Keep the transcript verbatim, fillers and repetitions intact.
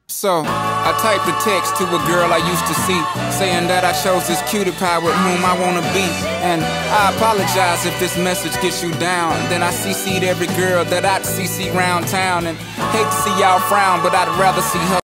So, I typed a text to a girl I used to see, saying that I chose this cutie pie with whom I wanna be. And I apologize if this message gets you down. Then I C C'd every girl that I'd C C round town. And hate to see y'all frown, but I'd rather see her